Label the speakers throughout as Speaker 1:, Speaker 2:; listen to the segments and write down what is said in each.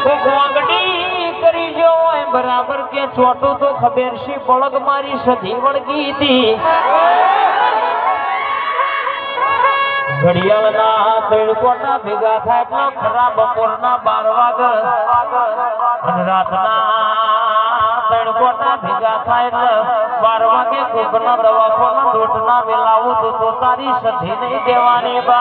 Speaker 1: करी जो बराबर के छोटो तो खबर सी बड़ग मारी सधी वड़गी थी घड़ियाळना तिळकोटा भेगा थाय तो खरा बपोरना 12 वागे अन रातना तिळकोटा भेगा थाय 12 वागे खूबना दवाखाना लोटना मिलावू तो तारी सधी नहीं देवानी बा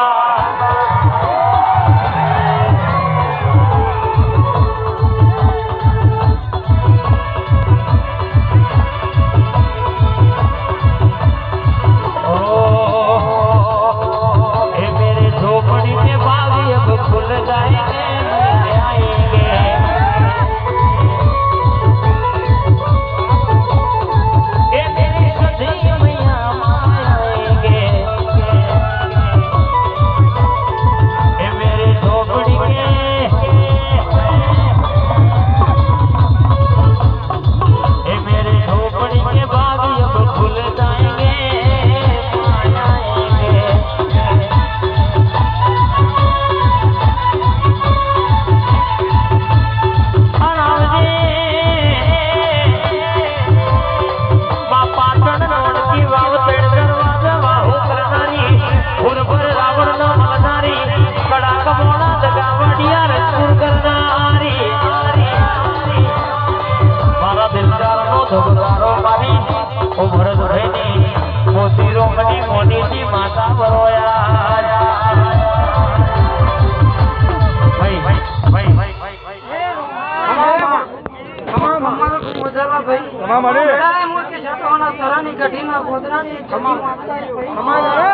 Speaker 1: माता बरोया भाई